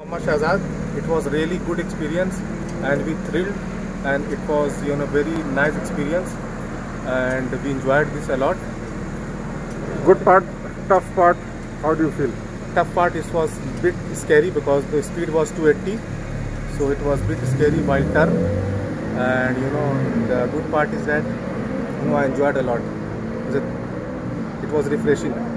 Shahzad. It was really good experience and we thrilled, and it was very nice experience and we enjoyed this a lot. Good part, tough part, how do you feel? Tough part, it was a bit scary because the speed was 280, so it was a bit scary while turn. And the good part is that I enjoyed a lot. It was refreshing.